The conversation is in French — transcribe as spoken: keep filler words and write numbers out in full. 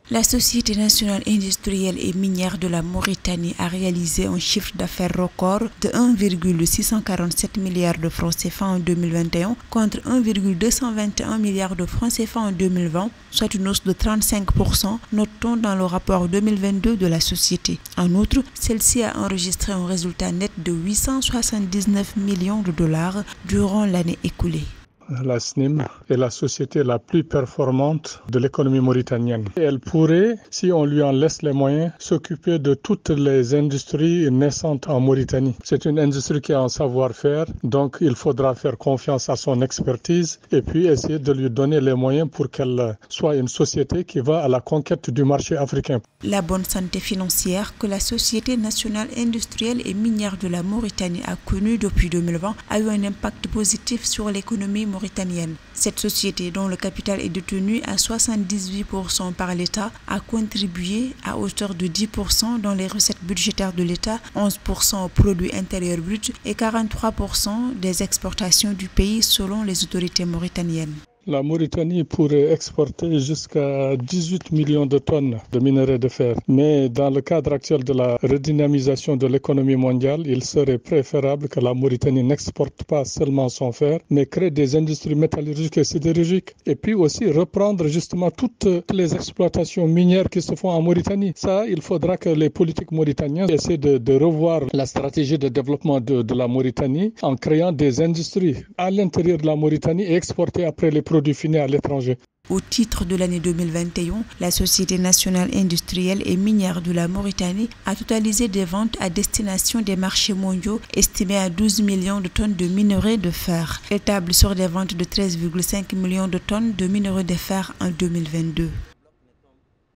La Société nationale industrielle et minière de la Mauritanie a réalisé un chiffre d'affaires record de un virgule six cent quarante-sept milliards de francs C F A en deux mille vingt et un contre un virgule deux cent vingt et un milliards de francs C F A en deux mille vingt, soit une hausse de trente-cinq pour cent, notons dans le rapport deux mille vingt-deux de la société. En outre, celle-ci a enregistré un résultat net de huit cent soixante-dix-neuf millions de dollars durant l'année écoulée. La S N I M est la société la plus performante de l'économie mauritanienne. Elle pourrait, si on lui en laisse les moyens, s'occuper de toutes les industries naissantes en Mauritanie. C'est une industrie qui a un savoir-faire, donc il faudra faire confiance à son expertise et puis essayer de lui donner les moyens pour qu'elle soit une société qui va à la conquête du marché africain. La bonne santé financière que la Société nationale industrielle et minière de la Mauritanie a connue depuis deux mille vingt a eu un impact positif sur l'économie mauritanienne. Cette société, dont le capital est détenu à soixante-dix-huit pour cent par l'État, a contribué à hauteur de dix pour cent dans les recettes budgétaires de l'État, onze pour cent au produit intérieur brut et quarante-trois pour cent des exportations du pays selon les autorités mauritaniennes. La Mauritanie pourrait exporter jusqu'à dix-huit millions de tonnes de minerais de fer. Mais dans le cadre actuel de la redynamisation de l'économie mondiale, il serait préférable que la Mauritanie n'exporte pas seulement son fer, mais crée des industries métallurgiques et sidérurgiques. Et puis aussi reprendre justement toutes les exploitations minières qui se font en Mauritanie. Ça, il faudra que les politiques mauritaniens essaient de, de revoir la stratégie de développement de, de la Mauritanie en créant des industries à l'intérieur de la Mauritanie et exporter après les produits finis à l'étranger. Au titre de l'année deux mille vingt et un, la Société nationale industrielle et minière de la Mauritanie a totalisé des ventes à destination des marchés mondiaux estimées à douze millions de tonnes de minerais de fer. Elle table sur des ventes de treize virgule cinq millions de tonnes de minerais de fer en deux mille vingt-deux.